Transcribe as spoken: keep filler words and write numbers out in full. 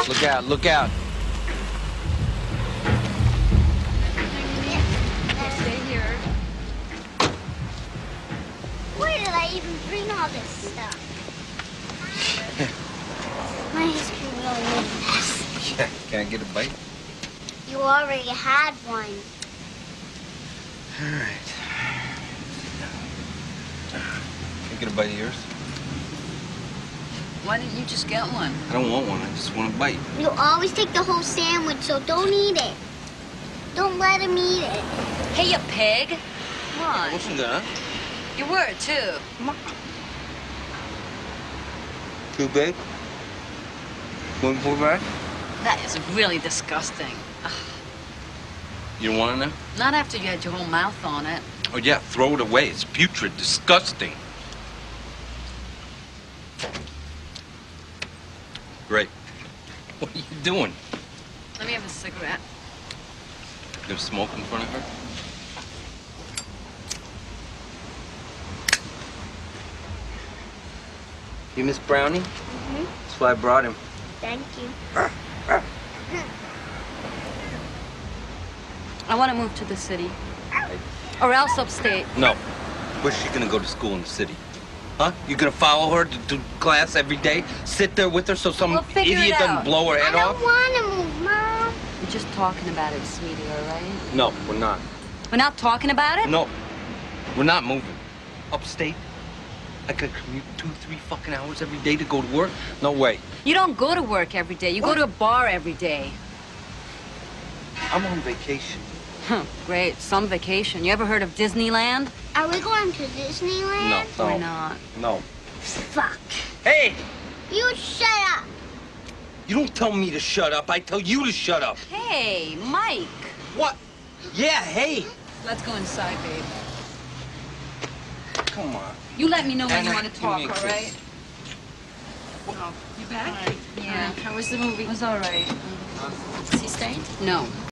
Look out, look out. Stay here. Why did I even bring all this stuff? My history really made a mess. Yeah, can I get a bite? You already had one. All right. Can I get a bite of yours? Why didn't you just get one? I don't want one. I just want a bite. You always take the whole sandwich, so don't eat it. Don't let him eat it. Hey, you pig. Come I on. wasn't gonna. You were, too. Come on. Too big? One more back? That is really disgusting. Ugh. You don't want it now? Not after you had your whole mouth on it. Oh, yeah, throw it away. It's putrid, disgusting. Great. What are you doing? Let me have a cigarette. You gonna smoke in front of her? You Miss Brownie? Mm-hmm. That's why I brought him. Thank you. I want to move to the city. Or else upstate. No. Where's she gonna go to school in the city? Huh? You gonna follow her to, to class every day? Sit there with her so some We'll figure idiot it doesn't out. blow her I head don't off? want to move, Mom. We're just talking about it, sweetie, all right? No, we're not. We're not talking about it? No. We're not moving. Upstate? I could commute two, three fucking hours every day to go to work? No way. You don't go to work every day. You What? go to a bar every day. I'm on vacation. Huh, great. Some vacation. You ever heard of Disneyland? Are we going to Disneyland? No, no. Why not? No. Fuck. Hey! You shut up. You don't tell me to shut up. I tell you to shut up. Hey, Mike. What? Yeah, hey! Let's go inside, babe. Come on. You let me know when Anna, you want to give talk, me a all kiss. right? Oh, you back? Yeah. How was the movie? It was all right. Is he staying? No.